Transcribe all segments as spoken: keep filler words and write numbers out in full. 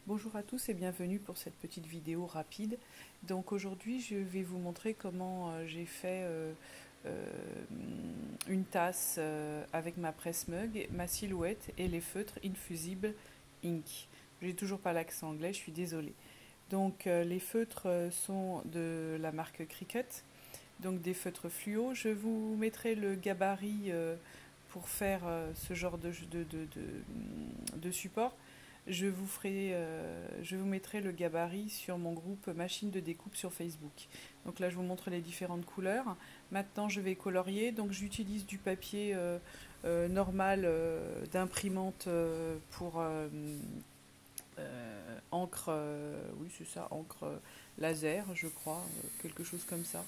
Bonjour à tous et bienvenue pour cette petite vidéo rapide. Donc aujourd'hui je vais vous montrer comment euh, j'ai fait euh, euh, une tasse euh, avec ma presse mug, ma silhouette et les feutres Infusible Ink. J'ai toujours pas l'accent anglais, je suis désolée. Donc euh, les feutres euh, sont de la marque Cricut, donc des feutres fluo. Je vous mettrai le gabarit euh, pour faire euh, ce genre de, de, de, de, de support. Je vous, ferai, euh, je vous mettrai le gabarit sur mon groupe machine de découpe sur Facebook. Donc là, je vous montre les différentes couleurs. Maintenant, je vais colorier. Donc, j'utilise du papier euh, euh, normal euh, d'imprimante euh, pour euh, euh, encre, euh, oui, c'est ça, encre euh, laser, je crois, euh, quelque chose comme ça.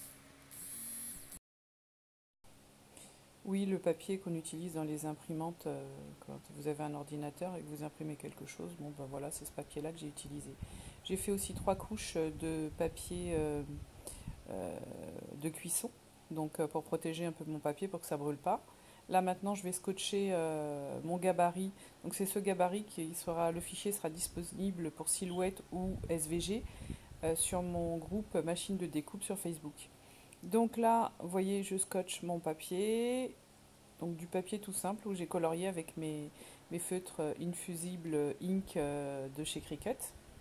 Oui, le papier qu'on utilise dans les imprimantes euh, quand vous avez un ordinateur et que vous imprimez quelque chose, bon ben voilà, c'est ce papier-là que j'ai utilisé. J'ai fait aussi trois couches de papier euh, euh, de cuisson, donc euh, pour protéger un peu mon papier pour que ça brûle pas. Là maintenant, je vais scotcher euh, mon gabarit. Donc c'est ce gabarit qui sera, le fichier sera disponible pour Silhouette ou S V G euh, sur mon groupe machine de découpe sur Facebook. Donc là, vous voyez, je scotche mon papier, donc du papier tout simple où j'ai colorié avec mes, mes feutres Infusible Ink euh, de chez Cricut.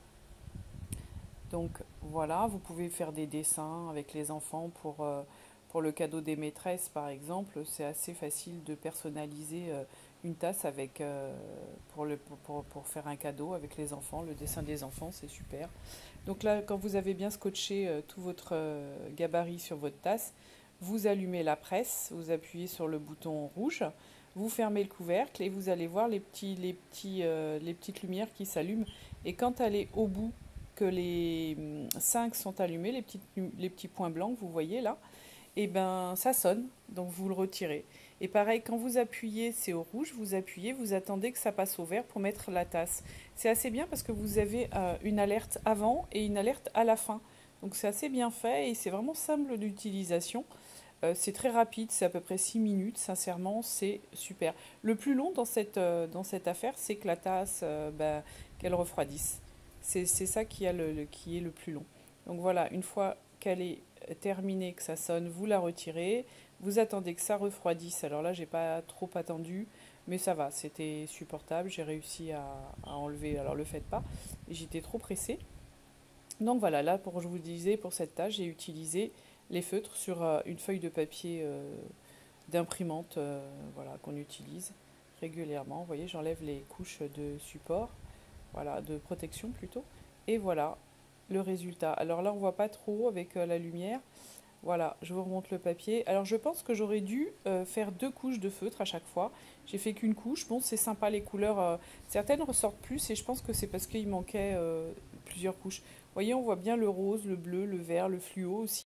Donc voilà, vous pouvez faire des dessins avec les enfants pour, euh, pour le cadeau des maîtresses par exemple. C'est assez facile de personnaliser euh, une tasse avec, euh, pour, le, pour, pour faire un cadeau avec les enfants. Le dessin des enfants, c'est super. Donc là, quand vous avez bien scotché euh, tout votre euh, gabarit sur votre tasse, vous allumez la presse, vous appuyez sur le bouton rouge, vous fermez le couvercle et vous allez voir les, petits, les, petits, euh, les petites lumières qui s'allument. Et quand elle est au bout, que les cinq sont allumés, les, petites, les petits points blancs que vous voyez là, et ben ça sonne, donc vous le retirez. Et pareil, quand vous appuyez, c'est au rouge, vous appuyez, vous attendez que ça passe au vert pour mettre la tasse. C'est assez bien parce que vous avez euh, une alerte avant et une alerte à la fin. Donc c'est assez bien fait et c'est vraiment simple d'utilisation. Euh, c'est très rapide, c'est à peu près six minutes, sincèrement, c'est super. Le plus long dans cette, euh, dans cette affaire, c'est que la tasse, euh, bah, qu'elle refroidisse. C'est c'est ça qui, a le, le- qui est le plus long. Donc voilà, une fois qu'elle est terminée, que ça sonne, vous la retirez, vous attendez que ça refroidisse. Alors là, j'ai pas trop attendu, mais ça va, c'était supportable, j'ai réussi à, à enlever, alors le faites pas, et j'étais trop pressée. Donc voilà, là, pour, je vous disais, pour cette tâche, j'ai utilisé les feutres sur euh, une feuille de papier euh, d'imprimante euh, voilà, qu'on utilise régulièrement. Vous voyez, j'enlève les couches de support, voilà, de protection plutôt. Et voilà le résultat. Alors là, on voit pas trop avec euh, la lumière. Voilà, je vous remonte le papier. Alors je pense que j'aurais dû euh, faire deux couches de feutre à chaque fois. J'ai fait qu'une couche. Bon, c'est sympa les couleurs. euh, certaines ressortent plus et je pense que c'est parce qu'il manquait euh, plusieurs couches. Vous voyez, on voit bien le rose, le bleu, le vert, le fluo aussi.